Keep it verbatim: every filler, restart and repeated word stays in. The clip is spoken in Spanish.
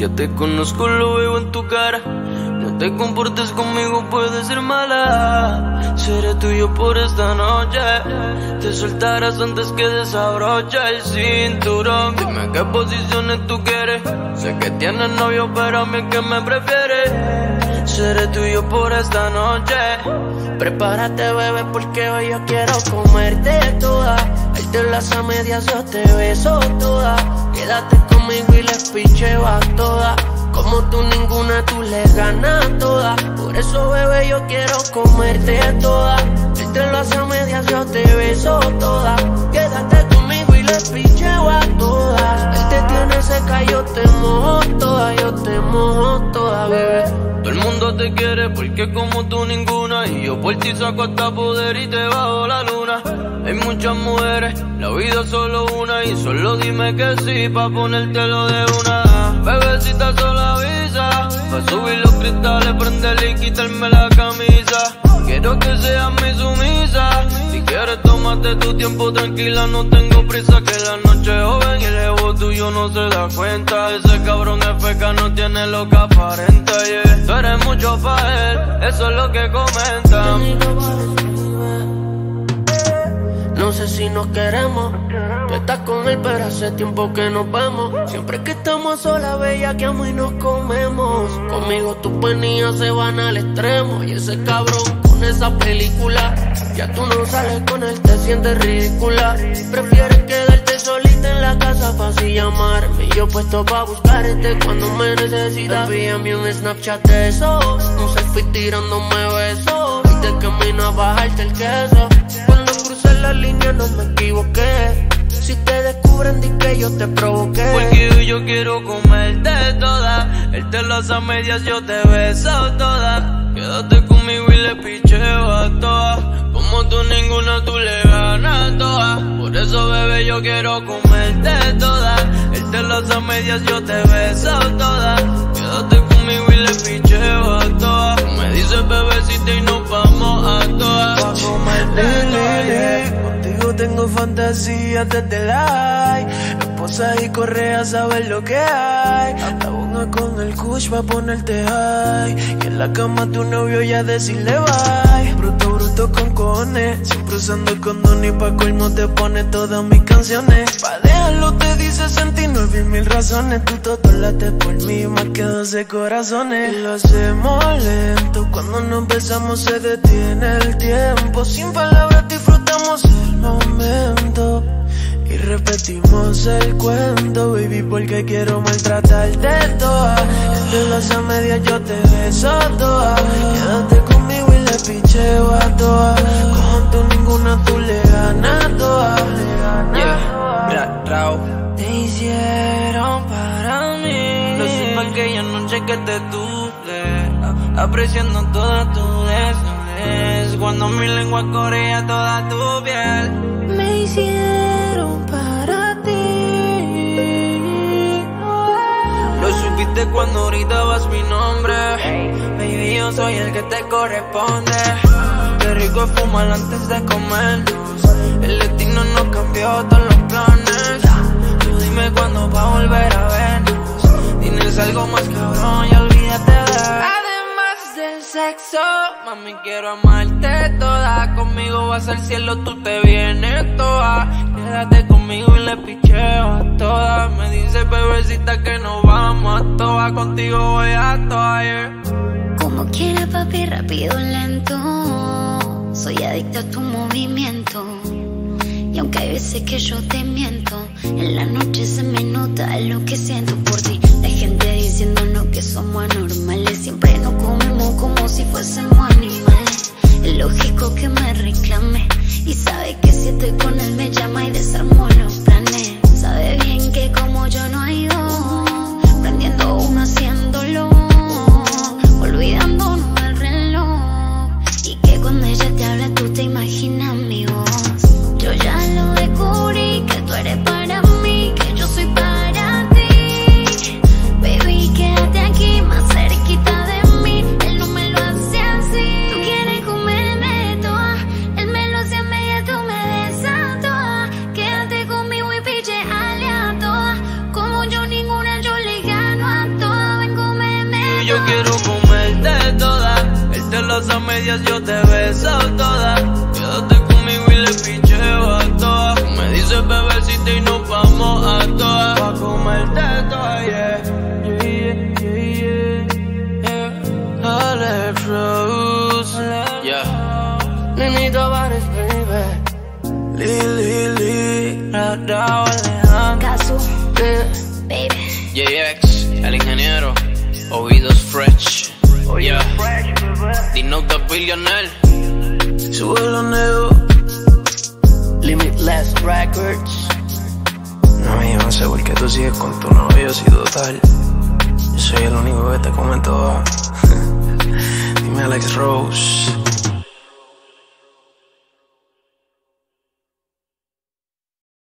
Ya te conozco, lo veo en tu cara. No te comportes conmigo, puedes ser mala. Seré tuyo por esta noche. Te soltarás antes que desabroche el cinturón. Dime qué posiciones tú quieres. Sé que tienes novio, pero a mí que me prefieres. Seré tuyo por esta noche. Prepárate, bebé, porque hoy yo quiero comerte toda. Él te las a medias, yo te beso toda. Quédate conmigo y les picheo a toda. Como tú ninguna, tú le ganas toda. Por eso, bebé, yo quiero comerte toda. Él te las a medias, yo te beso toda. Quédate conmigo y les picheo a todas. Él te tiene seca, yo te mojo toda. Yo te mojo toda, bebé. Todo el mundo te quiere porque como tú ninguna. Y yo por ti saco hasta poder y te bajo la luna. Hay muchas mujeres, la vida es solo una. Y solo dime que sí pa' ponértelo de una. Bebecita solo avisa, pa' subir los cristales, prenderle y quitarme la camisa. Quiero que seas mi sumisa. Si quieres tómate tu tiempo tranquila, no tengo prisa. Que la noche es joven y el ego tuyo no se da cuenta. Ese cabrón es feca, no tiene lo que aparenta, yeah. Tú eres mucho pa' él, eso es lo que comentan. No sé si nos queremos. Tú estás con él, pero hace tiempo que nos vemos. Siempre que estamos solas, bella, que amo y nos comemos. Conmigo tus penías se van al extremo. Y ese cabrón con esa película, ya tú no sales con él, te sientes ridícula. Prefieres quedarte solita en la casa pa' así llamarme. Y yo puesto pa' buscarte cuando me necesitas. Envíame un Snapchat de eso, un selfie tirándome besos. Y de camino a bajarte el queso. Cuando crucé la línea no me equivoqué. Si te descubren, di que yo te provoqué. Porque hoy yo quiero comerte toda. Él te las a medias, yo te beso toda. Quédate conmigo y le picheo a todas. Como tú ninguna, tú le ganas toda. Por eso, bebé, yo quiero comerte toda. Él te las a medias, yo te beso toda. Quédate conmigo y le picheo a todas. Me dices bebecita y nos vamos a todas. Pa' comerte, contigo tengo fantasías desde la high. Esposa y correa, sabes lo que hay. La bonga con el kush pa' ponerte high. Y en la cama tu novio ya decirle bye. Bruto, bruto con cojones, siempre usando condón y pa' colmo te pone todas mis canciones. Pa' dejarlo te dice sesenta y nueve mil razones. Tú todo late por mí, más que doce corazones. Y lo hacemos lento, cuando no empezamos se detiene el tiempo. Sin palabras disfrutamos el momento. Y repetimos el cuento, baby, porque quiero maltratarte toda. Entre las a medias yo te beso toda. Quédate conmigo y le picheo a toda. Como tú ninguna, tú le ganas toda. Yeah, Black Raw. Te hicieron para mí. Lo supe aquella noche que te tuve, apreciando toda tu desnudez. Cuando mi lengua corría toda tu piel. Me hicieron para ti. Lo supiste cuando gritabas mi nombre. Baby, yo soy el que te corresponde. Qué rico es fumar antes de comernos. El destino nos cambió todos los planes. Tú dime cuándo va a volver a vernos. Tienes algo más cabrón y olvídate de además del sexo. Mami, quiero amarte toda. Conmigo vas al cielo, tú te vienes toda. Quédate conmigo y le picheo a toda. Me dice bebecita que nos vamos a toa. Contigo voy a toa, yeah. Como quiera, papi, rápido, lento. Soy adicta a tu movimiento. Y aunque hay veces que yo te miento, en la noche se me nota lo que siento por ti. La gente diciéndonos que somos anormales. Siempre nos comemos como si fuésemos animales. Es lógico que me reclame. Y sabe que si estoy con él me llama y desarmo los planes. Sabe bien que como yo no hay dos, prendiendo uno haciéndolo, olvidándonos del reloj. Y que cuando ella te habla tú te imaginas mi voz. Yo ya lo descubrí, que tú eres para mí, que yo soy para ti. Baby, quédate aquí más cerquita de mí. Él no me lo hace así. Tú quieres comerme toda, él me lo hace a media, tú me besas toda. Quédate conmigo y piche a toda. Como yo ninguna, yo yo quiero comerte toda. Él te las a medias, yo te beso toda. Quédate conmigo y le picheo a todas. Me dices bebecita y nos vamos a todas. Pa' comerte toda, yeah. Yeah, yeah, yeah, yeah. Alex Rose, yeah. Nenito Bares, baby. Lili, Lili, Radao Alejandro. Casu, Yeah. baby. J X, el ingeniero. Oídos fresh. Yeah. Dino the billionaire. sube los negros. Limitless Records. No, yo no sé por qué tú sigues con tu novio, si total. Yo soy el único que te come toda. Dime Alex Rose.